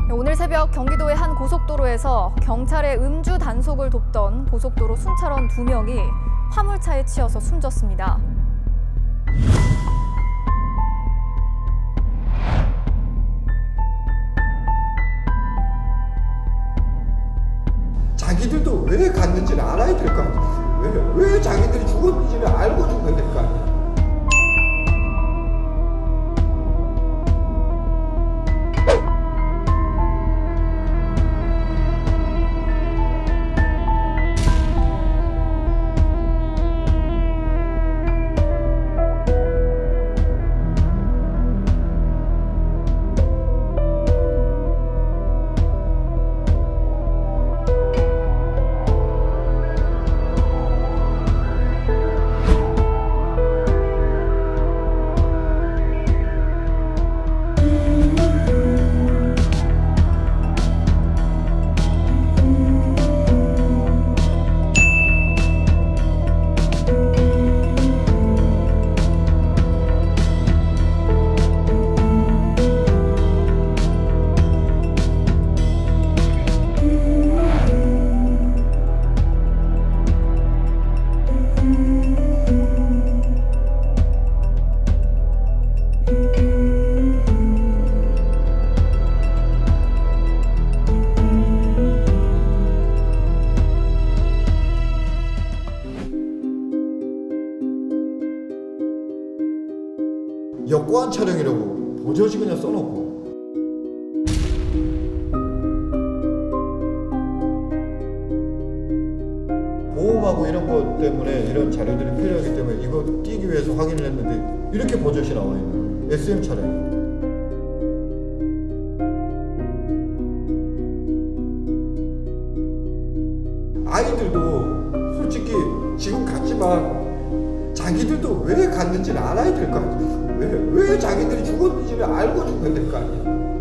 오늘 새벽 경기도의 한 고속도로에서 경찰의 음주 단속을 돕던 고속도로 순찰원 2명이 화물차에 치여서 숨졌습니다. 자기들도 왜 갔는지는 알아야 될 거 아니야. 왜 자기들이 죽었는지는 알고 죽어야 될 거 아니야. 역고한 촬영이라고 보조지 그냥 써놓고. 보험하고 이런 것 때문에 이런 자료들이 필요하기 때문에 이거 띄기 위해서 확인을 했는데 이렇게 버젓이 나와 있는 SM 차량. 아이들도 솔직히 지금 갔지만 자기들도 왜 갔는지는 알아야 될 거 아니야. 왜 자기들이 죽었는지를 알고 죽어야 될 거 아니야.